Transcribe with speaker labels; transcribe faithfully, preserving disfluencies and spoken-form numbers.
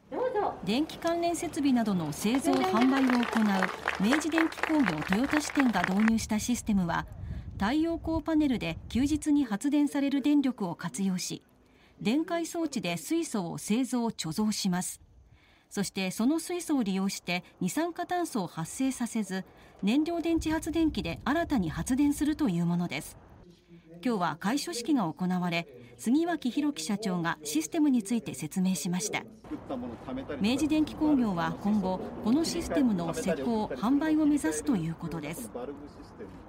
Speaker 1: 電気関連設備などの製造販売を行う明治電機工業豊田支店が導入したシステムは、太陽光パネルで休日に発電される電力を活用し、電解装置で水素を製造貯蔵します。そしてその水素を利用して二酸化炭素を発生させず、燃料電池発電機で新たに発電するというものです。今日は開所式が行われ、杉脇弘樹社長がシステムについて説明しました。明治電機工業は今後このシステムの施工・販売を目指すということです。